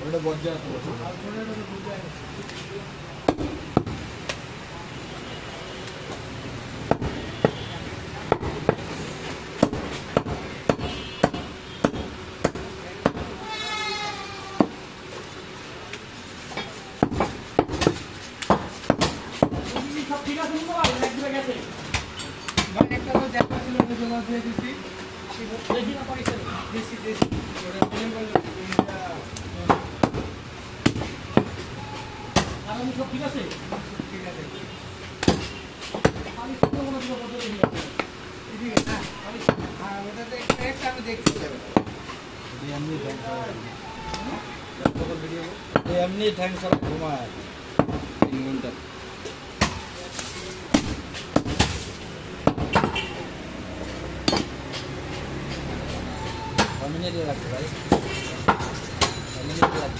ওটা বজ্জা আছে ঠিক আছে একদিকে গেছে মানে একটা তো জায়গা ছিল ওই জন্য দিয়ে দিছি দেখি না পারিস দেশি ওটা ফিল্ম বল আর আমি সব ঠিক আছে আমি তো কোনো কিছু বলতে দিই না ঠিক আছে হ্যাঁ ওটাতে একটা আমি দেখছি এমনি ঠ্যাং সারা ঘুমায় 3 ঘন্টা মিনিট লাগবে ভাই মিনিট লাগবে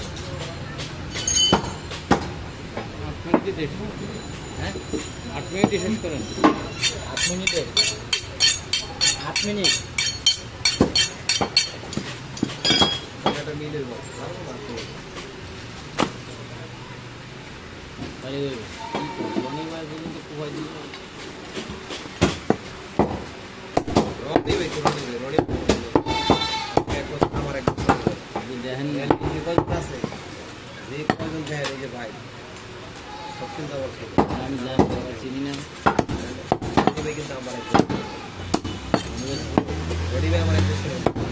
8 মিনিটে দেখুন হ্যাঁ 8 মিনিটে শেষ করেন 8 মিনিটে 8 মিনিট এটা মিলে যাবে আরে শনিবার পর্যন্ত কোথায় দিল রড দিবে রডে আমার এক দেখেন কি কত আছে যে কয়জন যায় এই যে ভাই সব চিন্তা করছে আমি যা চিনি না দিবে কিন্তু আমার এক রডি ভাই আমার এক ছিল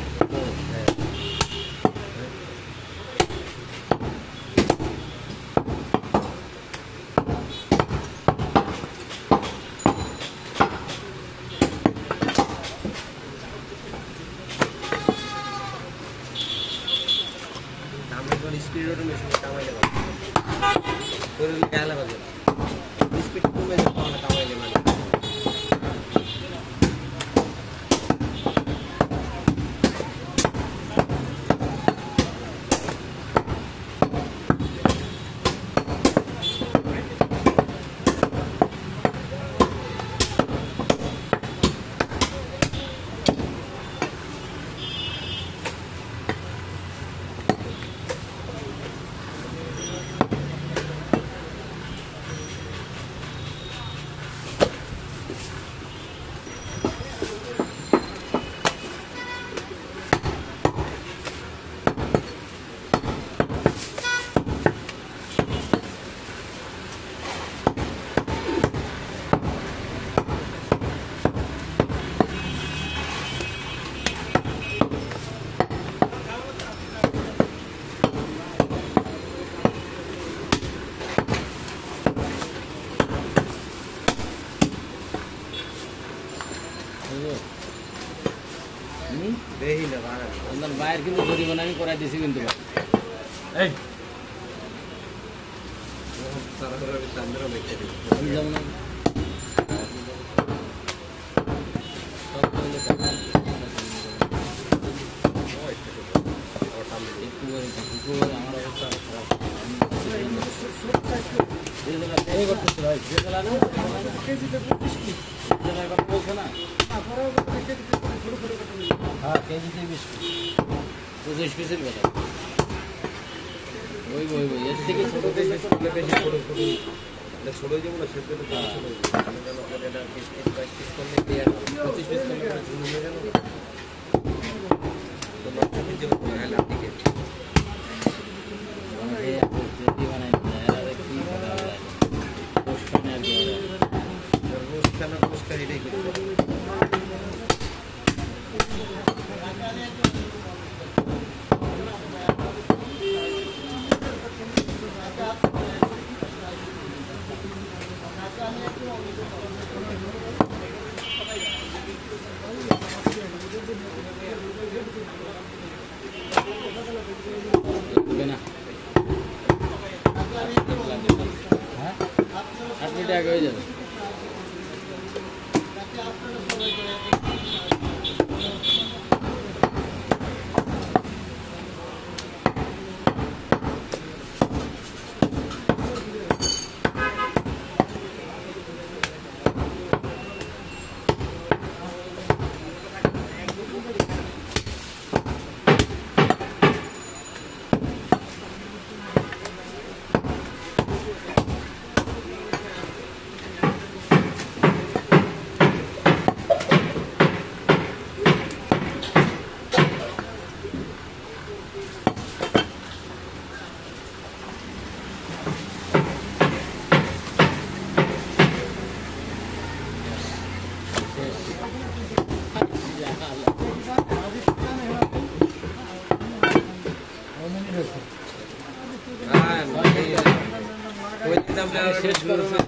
स्पीड ऑटोमेशन कामायले करून घ्यायला पाहिजे स्पीड कमी पावलं कामायले मला দেহি না ভাই আমরা বাইরে কিন্তু জরিমানা আমি করাই দিছি কিন্তু এই সারা করে চান্দরা বেঁচে দিই আমি যাব না সব বলে কথা একটু করে আমার অবস্থা খারাপ এই করতেছ ভাই যেগুলা না কেজিতে 25 কি যেটা কথা বলছ না পরে কেজিতে ছোট ছোট কাটা নিই হ্যাঁ কেজিতে 20 25 পিসের কথা ওই এর থেকে ছোট বেশি ছোট এটা ছোট যেমন না সেটা তো ছোট কেন এটা 20 পিস করলে দেয়া 25 পিস করলে ঝুল হয়ে গেল তো মাত্র যে হেলা দিকে মানে যদি বানাই কি করা যায় পোস্টনে আর কি পোস্টটা এটাই করতে না হ্যাঁ 8 মিনিট আগে হয়ে যাবে শেষ করো না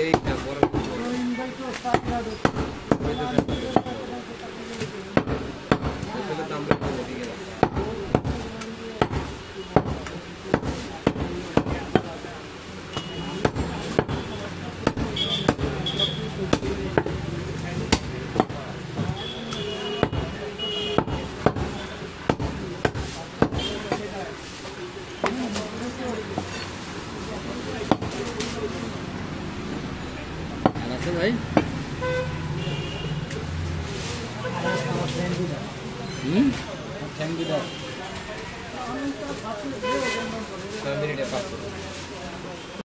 আছে ভাই থ্যাংক ইউ